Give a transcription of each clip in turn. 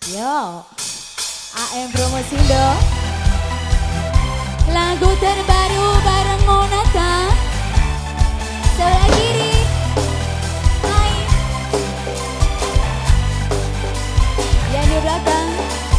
Yo, AM Promosindo. Lagu terbaru bareng Monata. Sebelah kiri. Hai. Yang di belakang.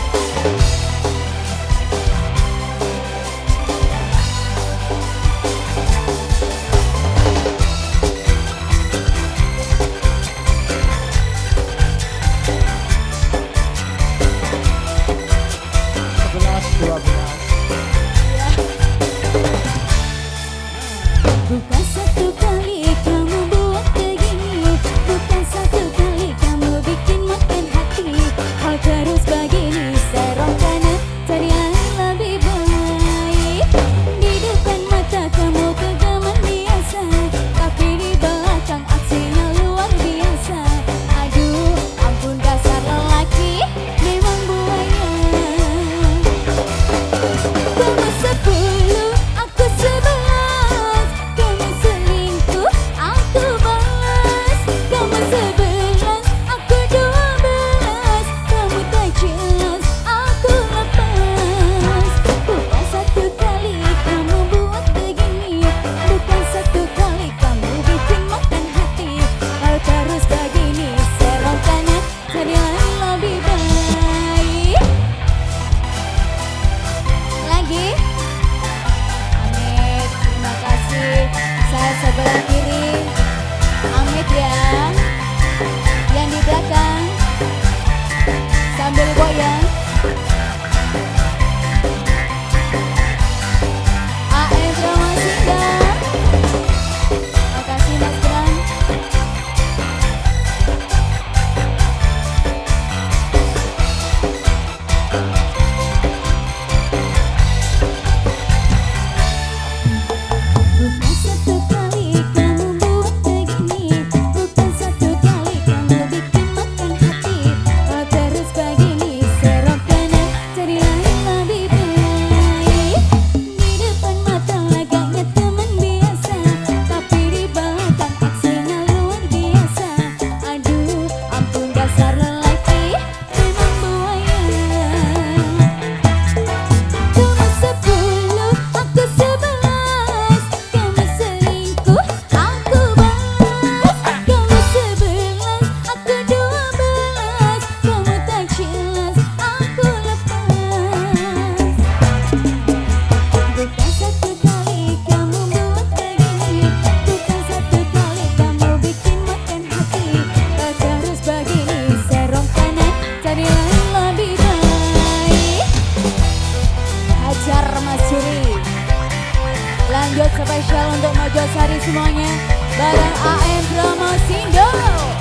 Bukan satu kali kamu buat begini, bukan satu kali kamu bikin makin hati. Kau terus begini, serongkan carian lebih baik. Di depan mata kamu kegaman biasa, tapi di belakang aksinya luar biasa. Aduh, ampun dasar lelaki, memang buaya. Kamu 10, aku 11. Kamu selingkuh, aku balas. Kamu 11, aku 12. Kamu tak jelas, aku lepas. Bukan satu kali kamu buat begini, bukan satu kali kamu bikin makan hati. Kau terus begini, serongkan carilah lebih baik. Lagi. Amit, terima kasih. Saya sebelah kiri. Amit ya. Yang di belakang sambil goyang. AM Promosindo. Makasih Mas Bram. Bukan satu kali kamu buat begini, bukan satu kali kamu bikin makan hati. Kau terus begini, serongkan carilah lebih baik. Di depan mata lagaknya teman biasa, tapi di belakang aksinya luar biasa. Aduh, ampun dasar lelaki, memang buaya. Kamu 10, aku 11. Kamu selingkuh, aku balas. Kamu 11, aku 12. Kamu tak jelas, aku lepas. Bukan satu kali kamu buat begini, bukan satu kali kamu bikin makan hati. Kau terus begini, serongkan carilah lebih baik. Hajar Mas Curi. Lanjut spesial untuk Mojosari semuanya bareng AM Promosindo.